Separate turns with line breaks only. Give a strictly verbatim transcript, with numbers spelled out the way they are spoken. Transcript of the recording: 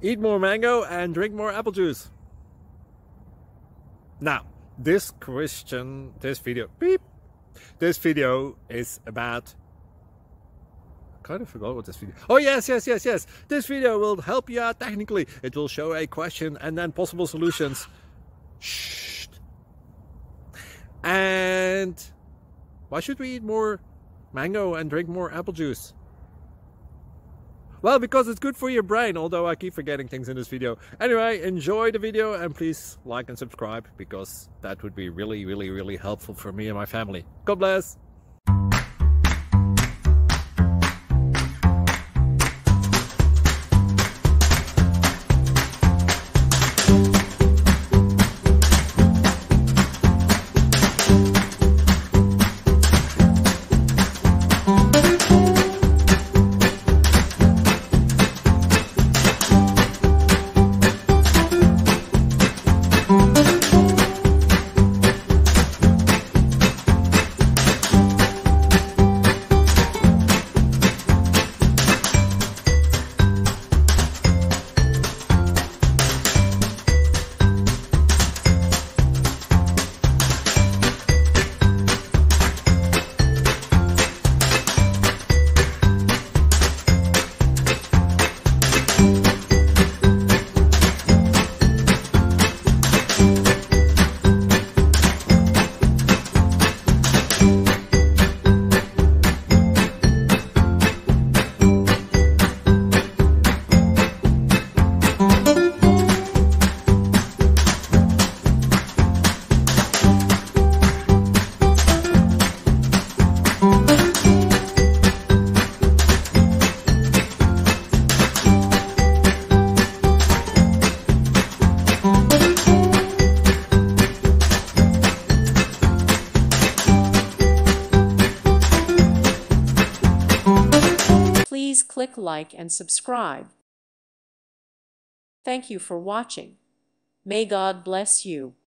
Eat more mango and drink more apple juice. Now, this question, this video, beep, this video is about, I kind of forgot what this video, oh yes, yes, yes, yes. This video will help you out technically. It will show a question and then possible solutions. Shh. And why should we eat more mango and drink more apple juice? Well, because it's good for your brain, although I keep forgetting things in this video. Anyway, enjoy the video and please like and subscribe, because that would be really, really, really helpful for me and my family. God bless!
Please click like and subscribe. Thank you for watching. May God bless you.